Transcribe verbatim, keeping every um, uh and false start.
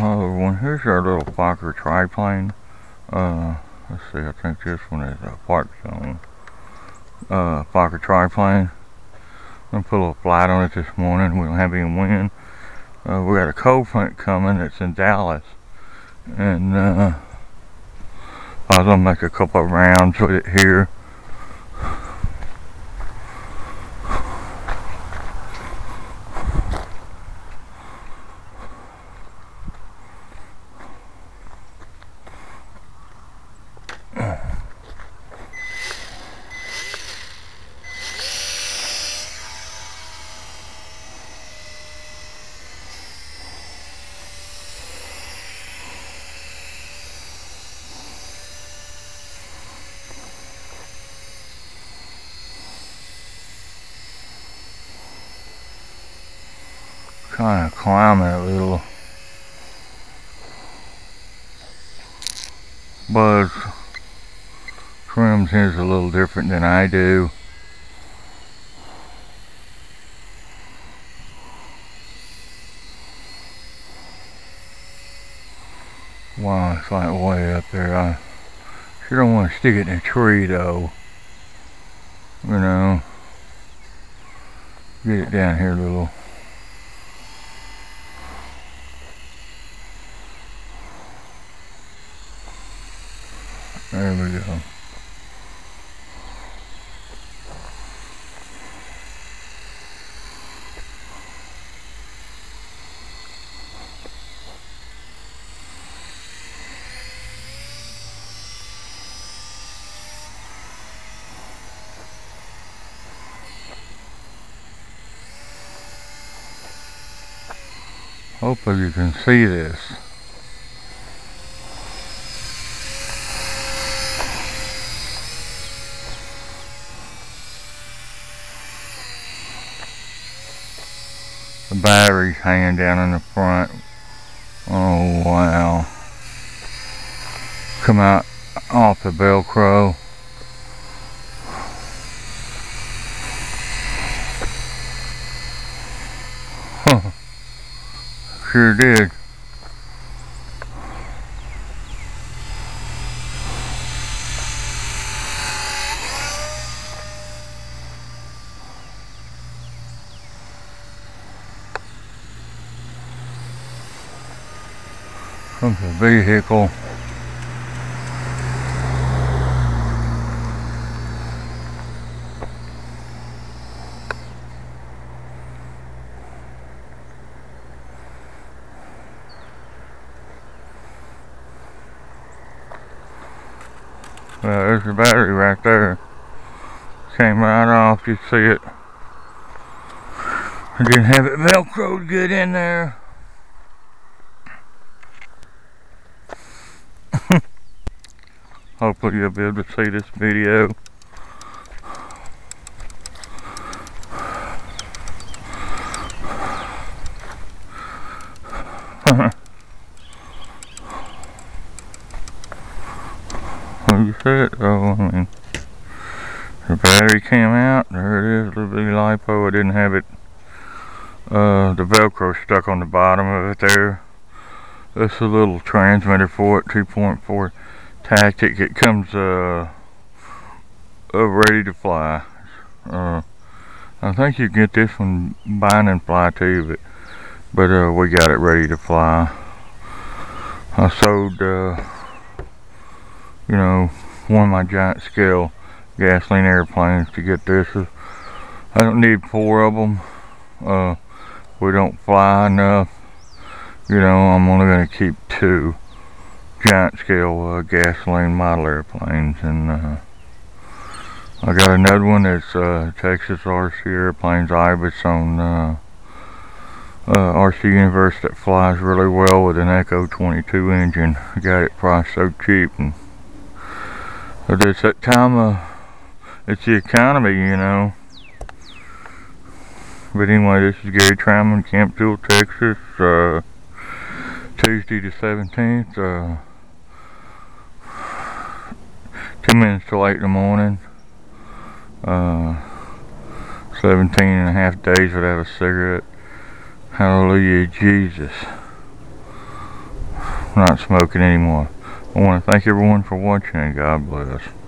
Hello everyone, here's our little Fokker Triplane. Uh, let's see, I think this one is a park zone. Uh, Fokker Triplane. I'm gonna put a little flight on it this morning. We don't have any wind. Uh, we got a cold front coming that's in Dallas. And uh, I was gonna make a couple of rounds with it here. Kind of climbing a little. Buzz trims his a little different than I do. Wow, it's like way up there. I sure don't want to stick it in a tree though. You know, get it down here a little. There we go. Hopefully you can see this. The battery's hanging down in the front. Oh wow. Come out off the Velcro. Huh. Sure did. Comes a vehicle. Well, there's the battery right there. Came right off, you see it. I didn't have it Velcroed good in there. Hopefully you'll be able to see this video. You see it? Oh, I mean, the battery came out. There it is, a little bitty LIPO. I didn't have it. Uh, the Velcro stuck on the bottom of it there. That's a little transmitter for it, two point four tactic. It comes uh, uh ready to fly. Uh, I think you get this one bind and fly too, but but uh, we got it ready to fly. I sold uh, you know, one of my giant scale gasoline airplanes to get this. I don't need four of them. Uh, we don't fly enough. You know, I'm only going to keep two giant scale uh, gasoline model airplanes, and uh, I got another one that's uh, Texas R C Airplanes Ibis on uh, uh, R C Universe that flies really well with an Echo twenty-two engine. I got it priced so cheap, and but it's that time of, it's the economy, you know. But anyway, this is Gary Triplane, Campbell, Texas, uh, Tuesday the seventeenth, uh, two minutes till eight in the morning, uh, seventeen and a half days without a cigarette. Hallelujah, Jesus. not smoking anymore. I want to thank everyone for watching, and God bless.